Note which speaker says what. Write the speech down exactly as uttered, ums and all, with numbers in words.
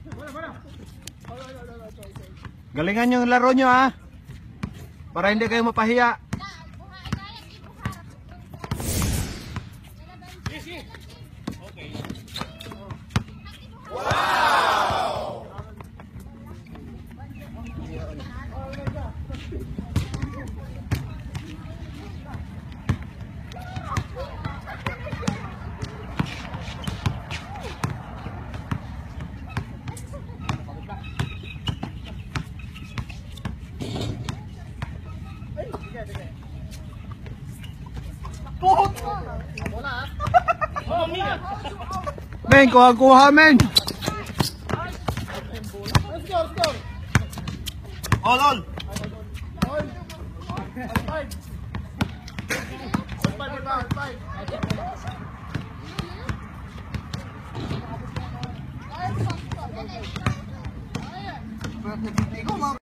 Speaker 1: Galingan yung laro nyo ha. Para hindi kayo mapahiya. Men, kuha-kuha men. All, all. Five, five.